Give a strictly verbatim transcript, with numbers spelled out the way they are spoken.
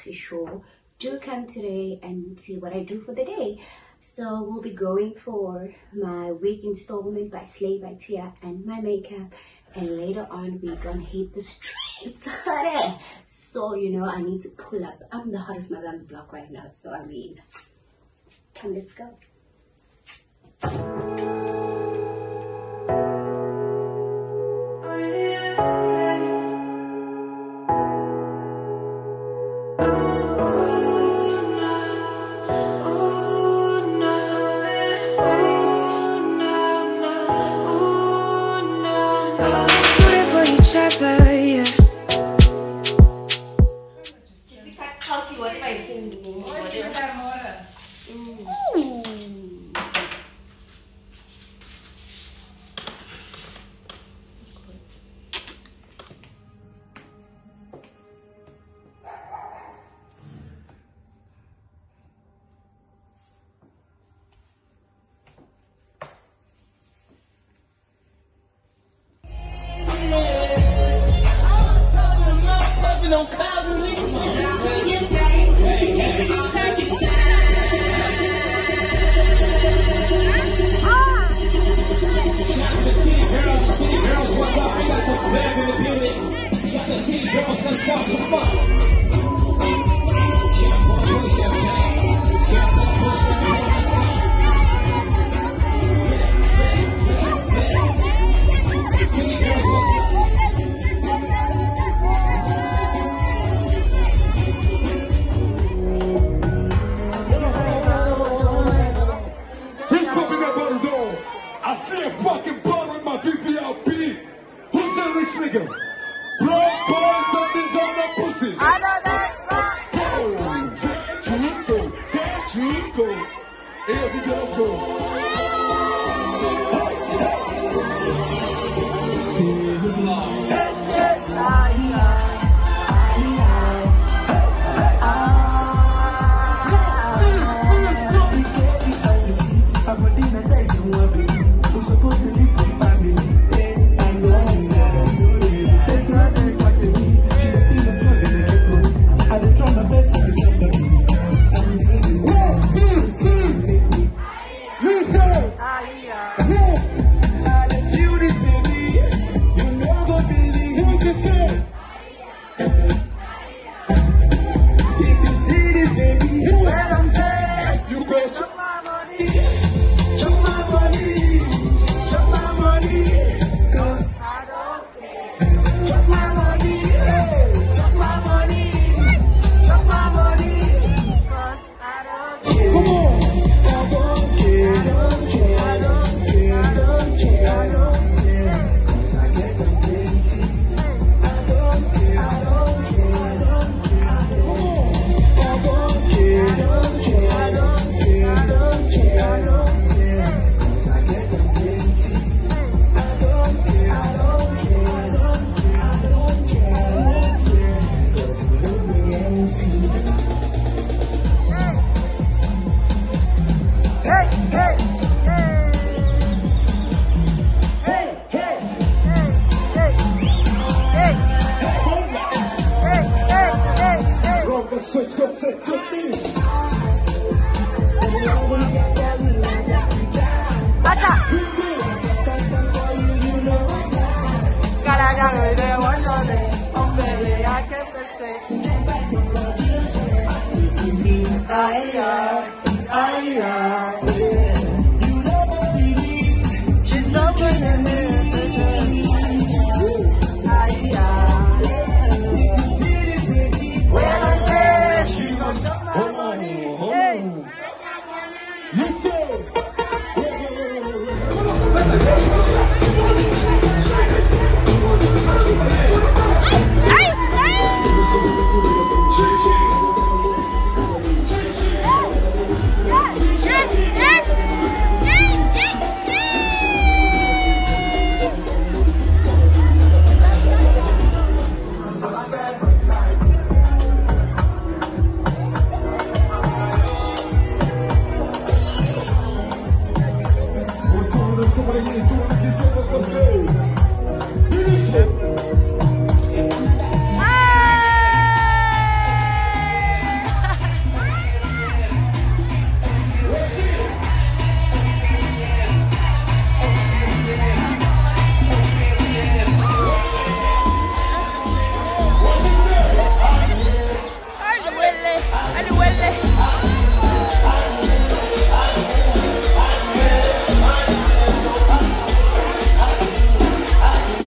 Roxy Show. Do come today and see what I do for the day. So we'll be going for my wig installment by Slay by Tia and my makeup. And later on, we're gonna hit the streets, honey. So, you know, I need to pull up. I'm the hottest mother on the block right now. So, I mean, come, let's go. On clouds and leaves. Ali Welle.